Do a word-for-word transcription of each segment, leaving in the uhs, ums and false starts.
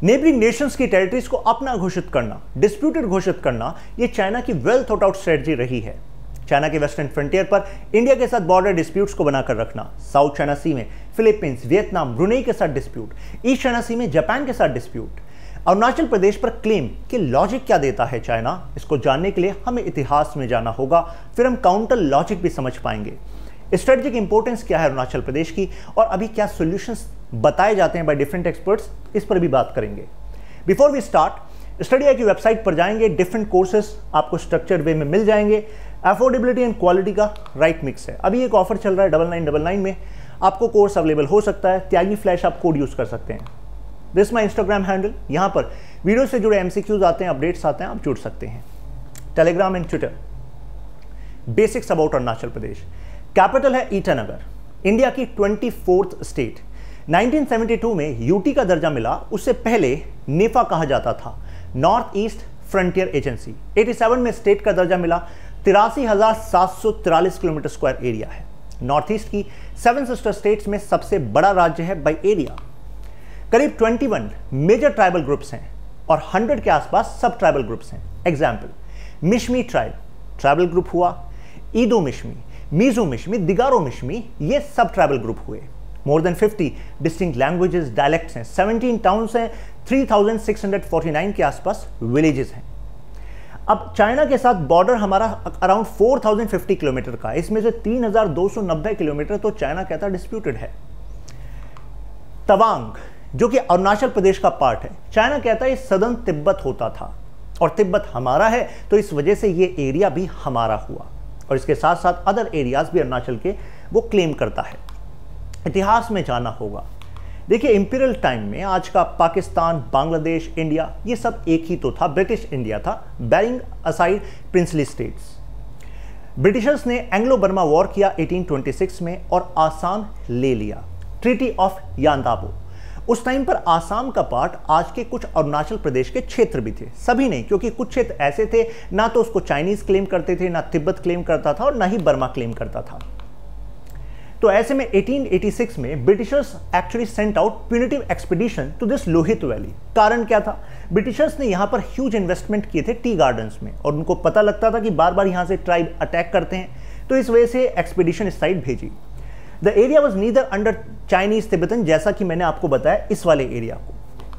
Neighbouring Nations की territories को अपना घोषित करना, डिस्प्यूटेड घोषित करना, यह चाइना की वेल थॉट आउट स्ट्रेटजी रही है। चाइना के वेस्टर्न फ्रंटियर पर इंडिया के साथ बॉर्डर डिस्प्यूट्स को बनाकर रखना, साउथ चाइना सी में फिलीपींस, वियतनाम, ब्रुनेई के साथ डिस्प्यूट, ईस्ट चाइना सी में जापान के साथ डिस्प्यूट, अरुणाचल प्रदेश पर क्लेम कि लॉजिक क्या देता है चाइना, इसको जानने के लिए हमें इतिहास में जाना होगा, फिर हम काउंटर लॉजिक भी समझ पाएंगे। स्ट्रेटेजिक इंपॉर्टेंस क्या है अरुणाचल प्रदेश की और अभी क्या सॉल्यूशंस बताए जाते हैं बाय डिफरेंट एक्सपर्ट्स, इस पर भी बात करेंगे। Before we start, Study IQ की वेबसाइट पर जाएंगे, डिफरेंट कोर्सेज आपको स्ट्रक्चर्ड वे में मिल जाएंगे। अफोर्डेबिलिटी एंड क्वालिटी का राइट मिक्स है। अभी एक ऑफर चल रहा है डबल नाइन डबल नाइन में आपको कोर्स अवेलेबल हो सकता है। त्यागी फ्लैश आप कोड यूज कर सकते हैं। दिस माई इंस्टाग्राम हैंडल, यहाँ पर वीडियो से जुड़े एमसीक्यूज आते हैं, अपडेट्स आते हैं, आप जुड़ सकते हैं। Telegram and Twitter. Basics about Arunachal Pradesh. Capital है ईटानगर, इंडिया की twenty fourth state. Nineteen seventy two में यूटी का दर्जा मिला, उससे पहले नेफा कहा जाता था, नॉर्थ ईस्ट फ्रंटियर एजेंसी। सत्तासी में स्टेट का दर्जा मिला, तिरासी हजार सात सौ तिरालीस किलोमीटर स्क्वायर एरिया है। नॉर्थ ईस्ट की सेवन सिस्टर स्टेट्स में सबसे बड़ा राज्य है बाय एरिया। करीब इक्कीस मेजर ट्राइबल ग्रुप्स हैं और सौ के आसपास सब ट्राइबल ग्रुप्स हैं। Example, Mishmi tribe tribal group हुआ, ईदो मिशमी, मीजो मिशमी, दिगारो मिशमी, ये सब ट्राइबल ग्रुप हुए। More than fifty distinct languages, dialects हैं, सेवनटीन टाउन्स हैं, three thousand six hundred forty nine के आसपास विलेजेस हैं। अब चाइना के साथ बॉर्डर हमारा around four thousand fifty kilometre का है, इसमें से तीन हजार दो सौ नब्बे किलोमीटर तो चाइना कहता डिस्प्यूटेड है। तवांग जो कि अरुणाचल प्रदेश का पार्ट है, चाइना कहता है ये सदर्न तिब्बत होता था और तिब्बत हमारा है, तो इस वजह से ये एरिया भी हमारा हुआ। और इसके साथ साथ अदर एरियाज भी अरुणाचल के वो क्लेम करता है। इतिहास में जाना होगा। देखिए, इंपीरियल टाइम में आज का पाकिस्तान, बांग्लादेश, इंडिया, ये सब एक ही तो था, ब्रिटिश इंडिया था, barring aside princely states. Britishers ने एंग्लो बर्मा वॉर किया एटीन ट्वेंटी सिक्स में और आसाम ले लिया, ट्रीटी ऑफ यानदाबो। उस टाइम पर आसाम का पार्ट आज के कुछ अरुणाचल प्रदेश के क्षेत्र भी थे, सभी नहीं, क्योंकि कुछ क्षेत्र ऐसे थे ना तो उसको चाइनीज क्लेम करते थे, ना तिब्बत क्लेम करता था और ना ही बर्मा क्लेम करता था। तो ऐसे में एटीन एटी सिक्स में Britishers actually sent out punitive expedition to this Lohit valley. कारण क्या था? ब्रिटिशर्स ने यहां पर ह्यूज इन्वेस्टमेंट किए थे टी गार्डन्स में और उनको पता लगता था कि बार बार यहां से ट्राइब अटैक करते हैं, तो इस वजह से एक्सपीडिशन इस साइड भेजी। The area was neither under Chinese Tibetan, जैसा कि मैंने आपको बताया इस वाले एरिया को।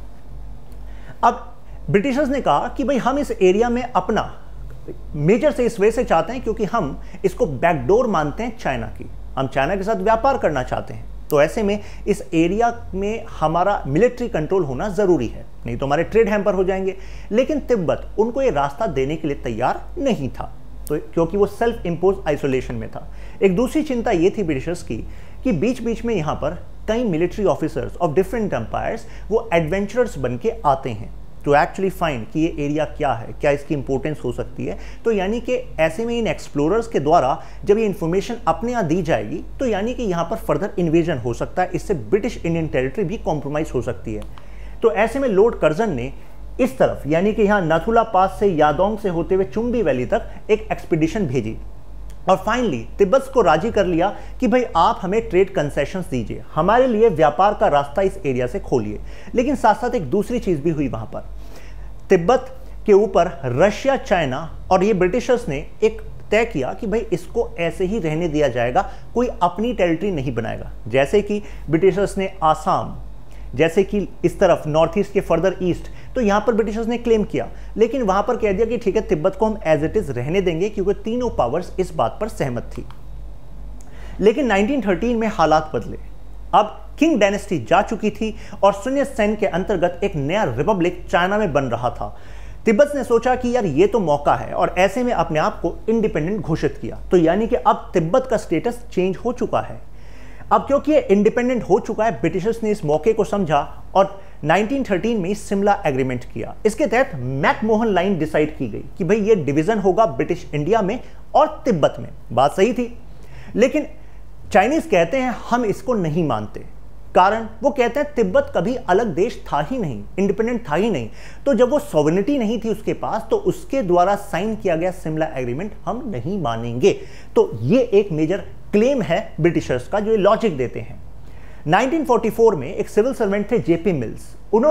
अब ब्रिटिशर्स ने कहा कि भाई हम इस एरिया में अपना मेजर से इस वजह से चाहते हैं क्योंकि हम इसको बैकडोर मानते हैं चाइना की, हम चाइना के साथ व्यापार करना चाहते हैं। तो ऐसे में इस एरिया में हमारा मिलिट्री कंट्रोल होना जरूरी है, नहीं तो हमारे ट्रेड हैम्पर हो जाएंगे। लेकिन तिब्बत उनको ये रास्ता देने के लिए तैयार नहीं था, तो क्योंकि वो सेल्फ इम्पोज आइसोलेशन में था। एक दूसरी चिंता ये थी ब्रिटिशर्स की कि बीच बीच में यहाँ पर कई military officers of different empires वो एडवेंचरर्स बन के आते हैं टू एक्चुअली फाइंड कि ये एरिया क्या है, क्या इसकी इंपॉर्टेंस हो सकती है। तो यानी कि ऐसे में इन एक्सप्लोरर्स के द्वारा जब ये इंफॉर्मेशन अपने यहाँ दी जाएगी तो यानी कि यहाँ पर फर्दर इन्वेजन हो सकता है, इससे ब्रिटिश इंडियन टेरिटरी भी कॉम्प्रोमाइज हो सकती है। तो ऐसे में लॉर्ड कर्जन ने इस तरफ यानी कि यहाँ नाथुला पास से यादोंग से होते हुए चुम्बी वैली तक एक एक्सपीडिशन भेजी और फाइनली तिब्बत को राजी कर लिया कि भाई आप हमें ट्रेड कंसेशंस दीजिए, हमारे लिए व्यापार का रास्ता इस एरिया से खोलिए। लेकिन साथ साथ एक दूसरी चीज भी हुई वहां पर, तिब्बत के ऊपर रशिया, चाइना और ये ब्रिटिशर्स ने एक तय किया कि भाई इसको ऐसे ही रहने दिया जाएगा, कोई अपनी टेरिटरी नहीं बनाएगा। जैसे कि ब्रिटिशर्स ने आसाम, जैसे कि इस तरफ नॉर्थ ईस्ट के फर्दर ईस्ट, तो यहां पर ब्रिटिशर्स ने क्लेम किया, लेकिन वहां पर कह दिया कि ठीक है तिब्बत को हम एज इट इज रहने देंगे क्योंकि तीनों पावर्स इस बात पर सहमत थी। लेकिन नाइनटीन थर्टीन में हालात बदले। अब किंग डायनेस्टी जा चुकी थी और सुन्य सेन के अंतर्गत एक नया रिपब्लिक चाइना में बन रहा था। तिब्बत ने सोचा कि यार ये तो मौका है और ऐसे में अपने आप को इंडिपेंडेंट घोषित किया। तो यानी कि अब तिब्बत का स्टेटस चेंज हो चुका है। अब क्योंकि ये इंडिपेंडेंट हो चुका है, ब्रिटिशर्स ने इस मौके को समझा और नाइनटीन थर्टीन में सिमला एग्रीमेंट किया। इसके तहत मैकमोहन लाइन डिसाइड की गई कि भाई ये डिवीजन होगा ब्रिटिश इंडिया में और तिब्बत में। बात सही थी, लेकिन चाइनीज कहते हैं हम इसको नहीं मानते। कारण वो कहते हैं तिब्बत कभी अलग देश था ही नहीं, इंडिपेंडेंट था ही नहीं, तो जब वो सॉवरेनिटी नहीं थी उसके पास तो उसके द्वारा साइन किया गया सिमला एग्रीमेंट हम नहीं मानेंगे। तो ये एक मेजर क्लेम है ब्रिटिशर्स का जो ये लॉजिक देते हैं। नाइनटीन फोर्टी फोर में एक सिविल सर्वेंट थे जेपी मिल्स, उन्होंने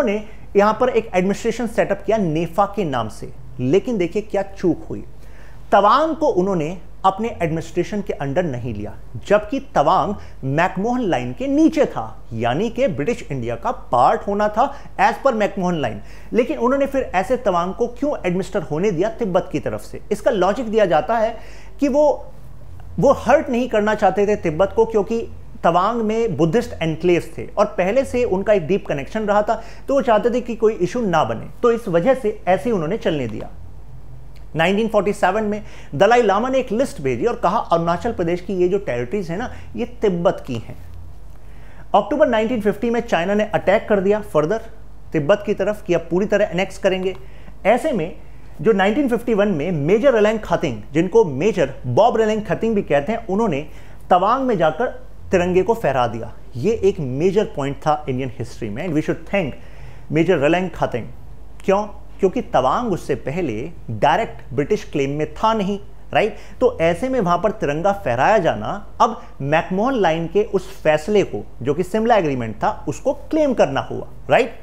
यहां पर एक एडमिनिस्ट्रेशन सेटअप किया नेफा के नाम से। लेकिन देखिए क्या चूक हुई, तवांग को उन्होंने अपने एडमिनिस्ट्रेशन के अंडर नहीं लिया, जबकि तवांग मैकमोहन लाइन के नीचे था, यानी कि ब्रिटिश इंडिया का पार्ट होना था एज पर मैकमोहन लाइन। लेकिन उन्होंने फिर ऐसे तवांग को क्यों एडमिनिस्टर होने दिया तिब्बत की तरफ से? इसका लॉजिक दिया जाता है कि वो वो हर्ट नहीं करना चाहते थे तिब्बत को, क्योंकि तवांग में बुद्धिस्ट एनक्लेव्स थे और पहले से उनका एक डीप कनेक्शन रहा था, तो वो चाहते थे कि कोई इशू ना बने, तो इस वजह से ऐसे ही उन्होंने चलने दिया। नाइनटीन फोर्टी सेवन में दलाई लामा ने एक लिस्ट भेजी और कहा अरुणाचल प्रदेश की ये जो टेरिटरीज है ना, ये तिब्बत की हैं। अक्टूबर नाइनटीन फिफ्टी में चाइना ने अटैक कर दिया फर्दर तिब्बत की तरफ कि अब पूरी तरह एनेक्स करेंगे। ऐसे में जो नाइनटीन फिफ्टी वन में मेजर रेलैंग खतिंग, जिनको मेजर बॉब रेलैंग खतिंग भी कहते हैं, उन्होंने तवांग में जाकर तिरंगे को फहरा दिया। ये एक मेजर पॉइंट था इंडियन हिस्ट्री में and we should thank major Raleng Khathing. क्यों? क्योंकि तवांग उससे पहले डायरेक्ट ब्रिटिश क्लेम में था नहीं, राइट? तो ऐसे में वहां पर तिरंगा फहराया जाना अब मैकमोहन लाइन के उस फैसले को, जो कि सिमला एग्रीमेंट था, उसको क्लेम करना हुआ, right?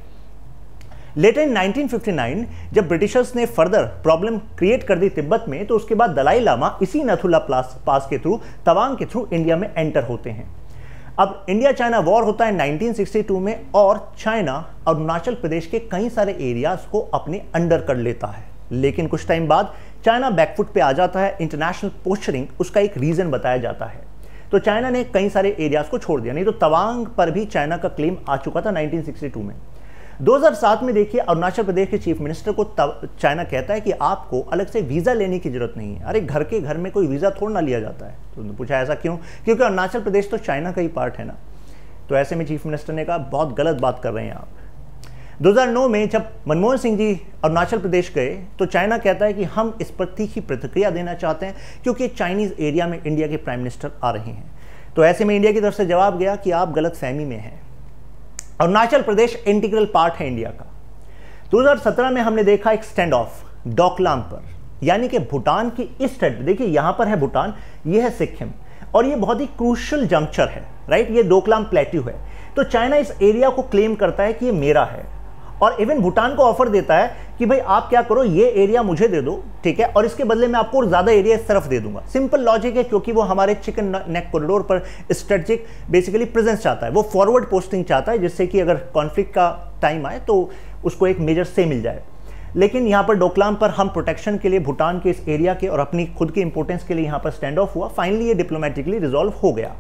Later in nineteen fifty nine जब ब्रिटिशर्स ने फर्दर प्रॉब्लम क्रिएट कर दी तिब्बत में, तो उसके बाद दलाई लामा इसी नथुला पास के थ्रू, तवांग के थ्रू इंडिया में एंटर होते हैं। अब इंडिया चाइना वॉर होता है नाइनटीन सिक्सटी टू में और चाइना अरुणाचल प्रदेश के कई सारे एरियाज को अपने अंडर कर लेता है। लेकिन कुछ टाइम बाद चाइना बैकफुट पे आ जाता है। इंटरनेशनल पोस्चरिंग उसका एक रीजन बताया जाता है, तो चाइना ने कई सारे एरियाज को छोड़ दिया, नहीं तो तवांग पर भी चाइना का क्लेम आ चुका था नाइनटीन सिक्सटी टू में। दो हज़ार सात में देखिए अरुणाचल प्रदेश के चीफ मिनिस्टर को चाइना कहता है कि आपको अलग से वीज़ा लेने की जरूरत नहीं है। अरे घर के घर में कोई वीज़ा थोड़ा ना लिया जाता है। तो उन्होंने पूछा ऐसा क्यों? क्योंकि अरुणाचल प्रदेश तो चाइना का ही पार्ट है ना। तो ऐसे में चीफ मिनिस्टर ने कहा बहुत गलत बात कर रहे हैं आप। दो हज़ार नौ में जब मनमोहन सिंह जी अरुणाचल प्रदेश गए तो चाइना कहता है कि हम इस पर तीखी प्रतिक्रिया देना चाहते हैं क्योंकि चाइनीज़ एरिया में इंडिया के प्राइम मिनिस्टर आ रहे हैं। तो ऐसे में इंडिया की तरफ से जवाब गया कि आप गलत फहमी में हैं। अरुणाचल प्रदेश इंटीग्रल पार्ट है इंडिया का। दो हज़ार सत्रह में हमने देखा एक स्टैंड ऑफ डोकलाम पर, यानी कि भूटान की इस साइड, देखिए यहां पर है भूटान, ये है सिक्किम, और ये बहुत ही क्रूशियल जंक्चर है, राइट? ये डोकलाम प्लेट्यू है। तो चाइना इस एरिया को क्लेम करता है कि ये मेरा है और इवन भूटान को ऑफर देता है कि भाई आप क्या करो, ये एरिया मुझे दे दो, ठीक है, और इसके बदले में आपको और ज्यादा एरिया इस तरफ दे दूंगा। सिंपल लॉजिक है, क्योंकि वो हमारे चिकन नेक कॉरिडोर पर स्ट्रेटेजिक बेसिकली प्रेजेंस चाहता है, वो फॉरवर्ड पोस्टिंग चाहता है, जिससे कि अगर कॉन्फ्लिक्ट का टाइम आए तो उसको एक मेजर से मिल जाए। लेकिन यहाँ पर डोकलाम पर हम प्रोटेक्शन के लिए भूटान के इस एरिया के और अपनी खुद की इंपोर्टेंस के लिए यहाँ पर स्टैंड ऑफ हुआ। फाइनली ये डिप्लोमेटिकली रिजॉल्व हो गया।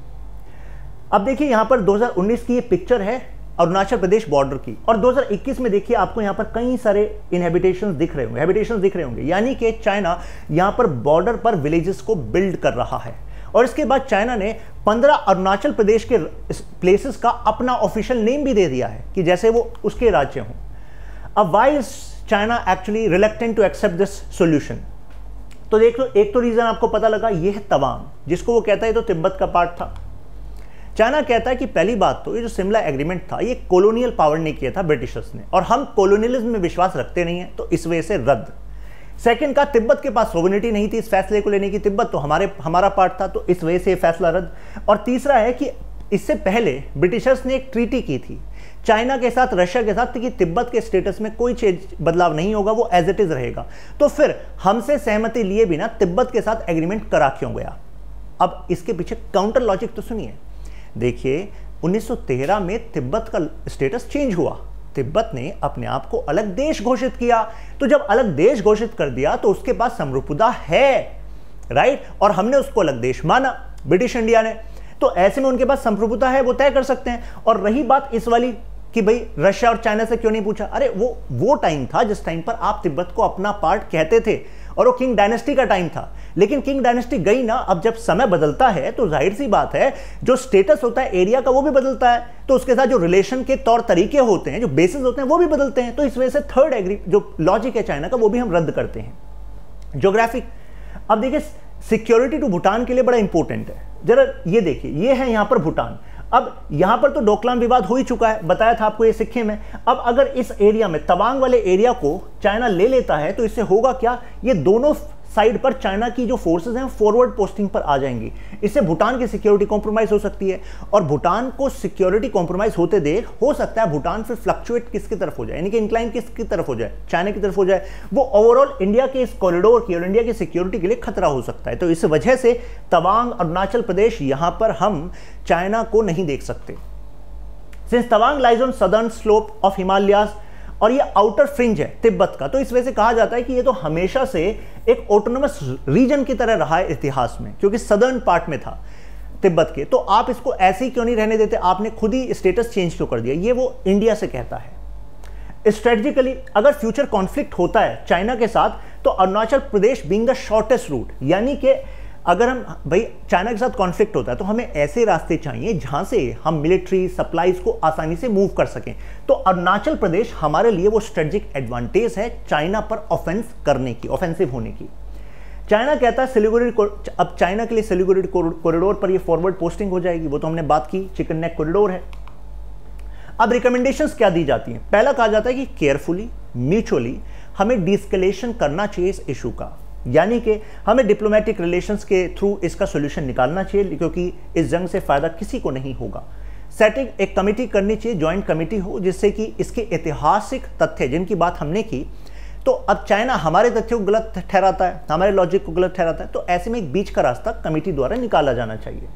अब देखिए यहाँ पर दो हज़ार उन्नीस की ये पिक्चर है अरुणाचल प्रदेश बॉर्डर की, और दो हज़ार इक्कीस में देखिए आपको यहाँ पर कई सारे इनहेबिटेशंस दिख रहे होंगे, हैबिटेशंस दिख रहे होंगे, यानी कि चाइना यहाँ पर बॉर्डर पर विलेजेस को बिल्ड कर रहा है। और इसके बाद चाइना ने पंद्रह अरुणाचल प्रदेश के प्लेसेस का अपना ऑफिशियल नेम भी दे दिया है कि जैसे वो उसके राज्य हों। अब why is China actually reluctant to accept this solution? तो देख लो, एक तो रीजन आपको पता लगा, ये है तवांग, जिसको वो कहता है तो तिब्बत का पार्ट था। चाइना कहता है कि पहली बात तो ये जो सिमला एग्रीमेंट था ये कॉलोनियल पावर ने किया था ब्रिटिशर्स ने, और हम कॉलोनियलिज्म में विश्वास रखते नहीं हैं, तो इस वजह से रद्द। सेकंड का, तिब्बत के पास सोवरेनिटी नहीं थी इस फैसले को लेने की, तिब्बत तो हमारे हमारा पार्ट था, तो इस वजह से ये फैसला रद्द। और तीसरा है कि इससे पहले ब्रिटिशर्स ने एक ट्रीटी की थी चाइना के साथ, रशिया के साथ, कि तिब्बत के स्टेटस में कोई चेंज बदलाव नहीं होगा, वो एज इट इज रहेगा। तो फिर हमसे सहमति लिए बिना तिब्बत के साथ एग्रीमेंट करा क्यों गया? अब इसके पीछे काउंटर लॉजिक तो सुनिए। देखिए उन्नीस सौ तेरह में तिब्बत का स्टेटस चेंज हुआ, तिब्बत ने अपने आप को अलग देश घोषित किया। तो जब अलग देश घोषित कर दिया तो उसके पास समरूपता है, राइट, और हमने उसको अलग देश माना, ब्रिटिश इंडिया ने। तो ऐसे में उनके पास समरूपता है, वो तय कर सकते हैं। और रही बात इस वाली कि भाई रशिया और चाइना से क्यों नहीं पूछा, अरे वो वो टाइम था जिस टाइम पर आप तिब्बत को अपना पार्ट कहते थे, और वो किंग डायनेस्टी का टाइम था। लेकिन किंग डायनेस्टी गई ना, अब जब समय बदलता है तो जाहिर सी बात है जो स्टेटस होता है एरिया का वो भी बदलता है, तो उसके साथ जो रिलेशन के तौर तरीके होते हैं, जो बेसिस होते हैं, वो भी बदलते हैं। तो इस वजह से थर्ड एग्री जो लॉजिक है चाइना का वो भी हम रद्द करते हैं। ज्योग्राफिक, अब देखिए सिक्योरिटी टू भूटान के लिए बड़ा इंपॉर्टेंट है। जरा ये देखिए, ये है यहां पर भूटान। अब यहां पर तो डोकलाम विवाद हो ही चुका है, बताया था आपको, ये सिक्किम है। अब अगर इस एरिया में तवांग वाले एरिया को चाइना ले लेता है तो इससे होगा क्या, ये दोनों साइड पर चाइना की जो फोर्सेस हैं फॉरवर्ड पोस्टिंग पर आ जाएंगी। इससे भूटान की सिक्योरिटी कॉम्प्रोमाइज हो सकती है, और भूटान को सिक्योरिटी कॉम्प्रोमाइज होते देख हो सकता है भूटान फिर फ्लक्चुएट किसकी तरफ हो जाए, यानी कि इंक्लाइन किसकी तरफ हो जाए, चाइना की तरफ हो जाए। वो ओवरऑल इंडिया के इस कॉरिडोर की और इंडिया की सिक्योरिटी के लिए खतरा हो सकता है। तो इस वजह से तवांग, अरुणाचल प्रदेश, यहां पर हम चाइना को नहीं देख सकते। Since Tawang lies on southern slope of Himalayas, और ये आउटर फ्रिंज है तिब्बत का, तो इस वजह से कहा जाता है कि ये तो हमेशा से एक ऑटोनोमस रीजन की तरह रहा है इतिहास में, क्योंकि सदर्न पार्ट में था तिब्बत के। तो आप इसको ऐसे ही क्यों नहीं रहने देते, आपने खुद ही स्टेटस चेंज क्यों कर दिया? ये वो इंडिया से कहता है। स्ट्रेटेजिकली अगर फ्यूचर कॉन्फ्लिक्ट होता है चाइना के साथ, तो Arunachal Pradesh being the shortest route, यानी कि अगर हम भाई चाइना के साथ कॉन्फ्लिक्ट होता है तो हमें ऐसे रास्ते चाहिए जहां से हम मिलिट्री सप्लाईज को आसानी से मूव कर सकें। तो अरुणाचल प्रदेश हमारे लिए वो स्ट्रेटेजिक एडवांटेज है चाइना पर ऑफेंस करने की, ऑफेंसिव होने की। चाइना कहता है सिलीगुड़ी, अब चाइना के लिए सिलीगुड़ी कॉरिडोर पर ये फॉरवर्ड पोस्टिंग हो जाएगी, वो तो हमने बात की, चिकन नेक कॉरिडोर है। अब रिकमेंडेशंस क्या दी जाती हैं? पहला कहा जाता है कि केयरफुली, म्यूचुअली हमें डिस्कलेशन करना चाहिए इस इशू का, यानी कि हमें डिप्लोमेटिक रिलेशंस के थ्रू इसका सॉल्यूशन निकालना चाहिए, क्योंकि इस जंग से फायदा किसी को नहीं होगा। सेटिंग एक कमेटी करनी चाहिए, जॉइंट कमेटी हो, जिससे कि इसके ऐतिहासिक तथ्य जिनकी बात हमने की, तो अब चाइना हमारे तथ्यों को गलत ठहराता है, हमारे लॉजिक को गलत ठहराता है, तो ऐसे में एक बीच का रास्ता कमेटी द्वारा निकाला जाना चाहिए।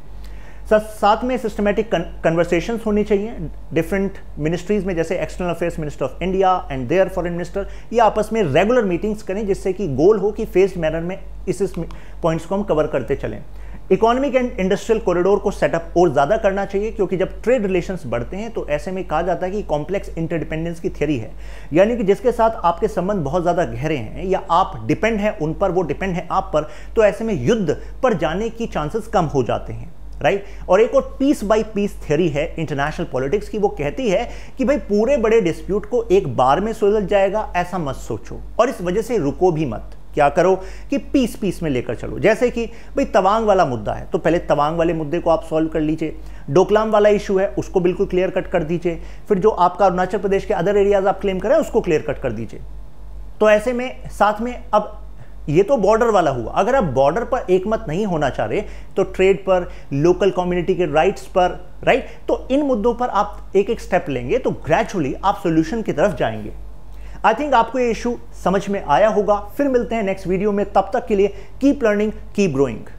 साथ में सिस्टमैटिक कन्वर्सेशंस होनी चाहिए डिफरेंट मिनिस्ट्रीज में, जैसे external affairs minister of India and their foreign minister, ये आपस में रेगुलर मीटिंग्स करें, जिससे कि गोल हो कि फेस्ड मैनर में इस इस पॉइंट्स को हम कवर करते चलें। इकोनॉमिक एंड इंडस्ट्रियल कॉरिडोर को सेटअप और ज़्यादा करना चाहिए, क्योंकि जब ट्रेड रिलेशंस बढ़ते हैं तो ऐसे में कहा जाता है कि कॉम्प्लेक्स इंटरडिपेंडेंस की थ्योरी है, यानी कि जिसके साथ आपके संबंध बहुत ज़्यादा गहरे हैं या आप डिपेंड हैं उन पर, वो डिपेंड है आप पर, तो ऐसे में युद्ध पर जाने की चांसेस कम हो जाते हैं, राइट right? और एक और पीस बाय पीस थ्योरी है इंटरनेशनल पॉलिटिक्स की, वो कहती है कि भाई पूरे बड़े डिस्प्यूट को एक बार में सुलझ जाएगा ऐसा मत सोचो, और इस वजह से रुको भी मत। क्या करो कि पीस पीस में लेकर चलो। जैसे कि भाई तवांग वाला मुद्दा है, तो पहले तवांग वाले मुद्दे को आप सॉल्व कर लीजिए। डोकलाम वाला इशू है, उसको बिल्कुल क्लियर कट कर दीजिए। फिर जो आपका अरुणाचल प्रदेश के अदर एरियाज आप क्लेम करें उसको क्लियर कट कर दीजिए। तो ऐसे में साथ में, अब ये तो बॉर्डर वाला हुआ, अगर आप बॉर्डर पर एकमत नहीं होना चाह रहे तो ट्रेड पर, लोकल कम्युनिटी के राइट्स पर, राइट, तो इन मुद्दों पर आप एक एक स्टेप लेंगे तो ग्रेजुअली आप सॉल्यूशन की तरफ जाएंगे। आई थिंक आपको ये इशू समझ में आया होगा। फिर मिलते हैं नेक्स्ट वीडियो में, तब तक के लिए कीप लर्निंग, कीप ग्रोइंग।